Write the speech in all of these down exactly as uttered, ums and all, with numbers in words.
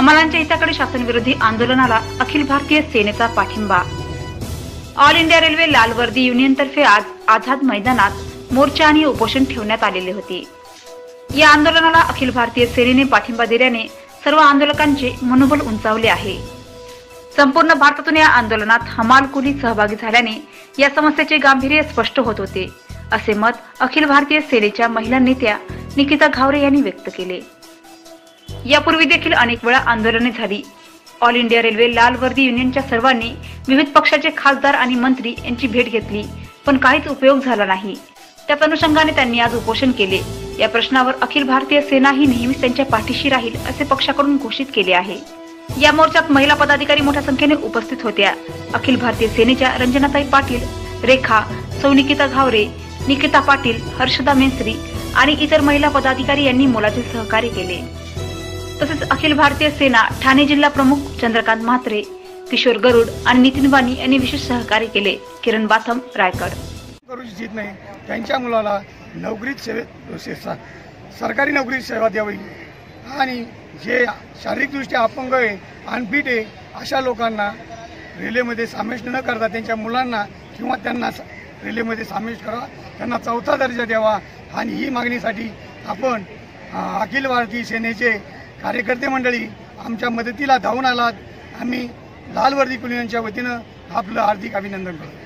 हमालांच्या हिताकडे शासन विरोधी आंदोलनाला अखिल भारतीय सेनेचा पाठिंबा। ऑल इंडिया रेल्वे लाल वर्दी युनियन तर्फे आज आझाद मैदानात मोर्चा आणि उपोषण ठेवण्यात आलेले होते। या आंदोलनाला अखिल भारतीय सेनेने पाठिंबा दिल्याने सर्व आंदोलकांचे मनोबल उंचावले आहे। संपूर्ण भारतातून या आंदोलनात हमाल कुली सहभागी झाल्याने या समस्येचे गांभीर्य स्पष्ट होत होते, असे मत अखिल भारतीय सेनेच्या महिला नेत्या निकिता घावरे यांनी व्यक्त केले। यापूर्वी देखील अनेक वेळा आंदोलने झाली। ऑल इंडिया रेल्वे लाल वर्दी युनियनच्या सर्वांनी विविध पक्षाचे खासदार आणि मंत्री यांची भेट घेतली, पण काहीच उपयोग झाला नाही। त्याच अनुषंगाने त्यांनी आज उपोषण केले। या प्रश्नावर अखिल भारतीय सेना ही नेहमीच त्यांच्या पाठीशी राहील असे पक्षाकडून घोषित केले आहे। या मोर्चात महिला पदाधिकारी मोठ्या संख्येने उपस्थित होत्या। अखिल भारतीय सेनेच्या रंजनाताई पाटील, रेखा, सौ निकिता घावरे, निकिता पाटील, हर्षदा मेस्त्री आणि इतर महिला पदाधिकारी यांनी मोलाचे सहकार्य केले। तसेच अखिल भारतीय सेना ठाणे जिल्हा प्रमुख चंद्रकांत म्हात्रे, किशोर गरुड आणि नितीन वाणी यांनी विशेष सहकार्य केले। किरण बाथम, रायगड। करू इच्छित नाही त्यांच्या मुलाला नोकरीत सेवेत सरकारी नोकरीत सेवा द्यावी आणि जे शारीरिकदृष्ट्या अपंग आहे, अनफिट आहे अशा लोकांना रेल्वेमध्ये सामील न करता त्यांच्या मुलांना किंवा त्यांना रेल्वेमध्ये सामील करा, त्यांना चौथा दर्जा द्यावा। आणि ही मागणीसाठी आपण अखिल भारतीय सेनेचे कार्यकर्ते मंडळी आमच्या मदतीला धावून आलात। आम्ही लाल वर्दी युनियनच्या वतीनं आपलं हार्दिक अभिनंदन करतो।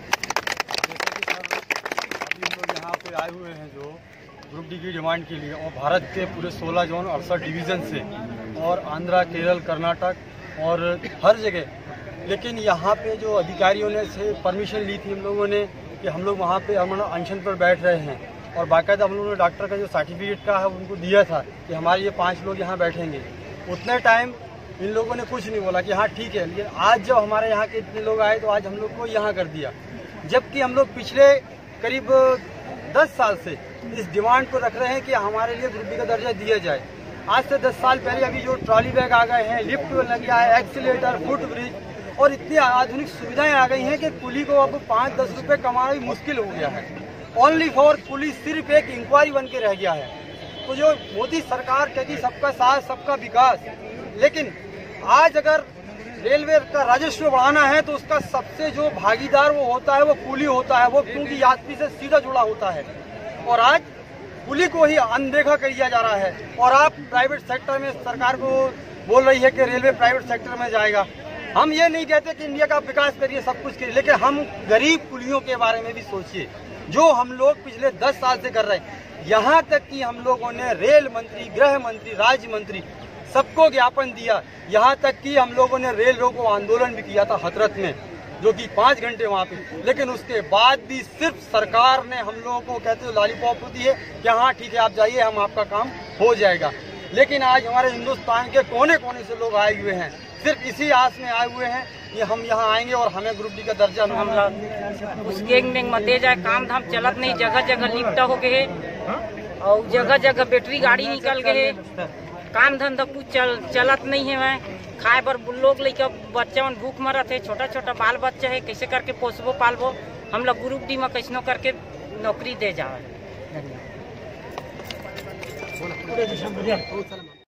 यहाँ पे आए हुए हैं जो ग्रुप डी की डिमांड के लिए, और भारत के पूरे सोलह जोन अड़सठ डिवीज़न से, और आंध्रा, केरल, कर्नाटक और हर जगह। लेकिन यहाँ पे जो अधिकारियों ने से परमिशन ली थी हम लोगों ने कि हम लोग वहाँ पे हम अनशन पर बैठ रहे हैं, और बाकायदा हम लोगों ने डॉक्टर का जो सर्टिफिकेट का है उनको दिया था कि हमारे ये पाँच लोग यहाँ बैठेंगे। उतने टाइम इन लोगों ने कुछ नहीं बोला कि हाँ ठीक है। लेकिन आज जब हमारे यहाँ के इतने लोग आए तो आज हम लोग को यहाँ कर दिया, जबकि हम लोग पिछले करीब दस साल से इस डिमांड को रख रहे हैं कि हमारे लिए ग्रुप डी का दर्जा दिया जाए। आज से दस साल पहले अभी जो ट्रॉली बैग आ गए हैं, लिफ्ट लग गया है, एक्सीलेटर, फुट ब्रिज और इतनी आधुनिक सुविधाएं आ गई हैं कि कुली को अब पाँच दस रुपये कमाना भी मुश्किल हो गया है। ओनली फॉर पुलिस सिर्फ एक इंक्वायरी बन के रह गया है। तो जो मोदी सरकार कहती सबका साथ सबका विकास, लेकिन आज अगर रेलवे का राजस्व बढ़ाना है तो उसका सबसे जो भागीदार वो होता है वो कुली होता है, वो क्योंकि यात्री से सीधा जुड़ा होता है। और आज कुली को ही अनदेखा कर दिया जा रहा है। और आप प्राइवेट सेक्टर में सरकार को बोल रही है कि रेलवे प्राइवेट सेक्टर में जाएगा। हम ये नहीं कहते कि इंडिया का विकास करिए, सब कुछ करिए, लेकिन हम गरीब कुलियों के बारे में भी सोचिए जो हम लोग पिछले दस साल से कर रहे हैं। यहाँ तक कि हम लोगों ने रेल मंत्री, गृह मंत्री, राज्य मंत्री सबको ज्ञापन दिया। यहाँ तक कि हम लोगों ने रेल रोको आंदोलन भी किया था हथरस में, जो कि पाँच घंटे वहाँ पे। लेकिन उसके बाद भी सिर्फ सरकार ने हम लोगों को कहते हुए लॉलीपॉप दी है कि हाँ ठीक है आप जाइए, हम आपका काम हो जाएगा। लेकिन आज हमारे हिंदुस्तान के कोने कोने से लोग आए हुए हैं, सिर्फ इसी आस में आए हुए हैं कि हम यहाँ आएंगे और हमें ग्रुप डी का दर्जा मिलेगा। उस गैंग में मते जाए, काम धाम चलत नहीं, जगह जगह लिफ्ट हो गए और जगह जगह बैटरी गाड़ी निकल गए, काम धंधा कुछ चल चलत नहीं है। मैं खाए बर लोग लेके बच्चा मन भूख मरत है, छोटा छोटा बाल बच्चा है, कैसे करके पोसबो पालबो। हम लोग ग्रुप डी में कैसनो करके नौकरी दे जाए। धन्यवाद।